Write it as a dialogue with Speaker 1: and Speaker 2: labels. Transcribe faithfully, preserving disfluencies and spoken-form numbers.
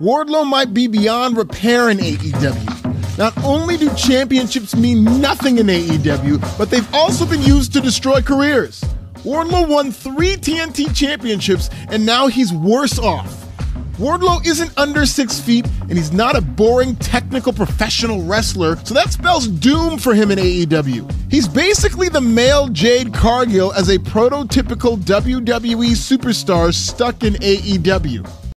Speaker 1: Wardlow might be beyond repair in A E W. Not only do championships mean nothing in A E W, but they've also been used to destroy careers. Wardlow won three T N T championships, and now he's worse off. Wardlow isn't under six feet, and he's not a boring technical professional wrestler, so that spells doom for him in A E W. He's basically the male Jade Cargill as a prototypical W W E superstar stuck in A E W.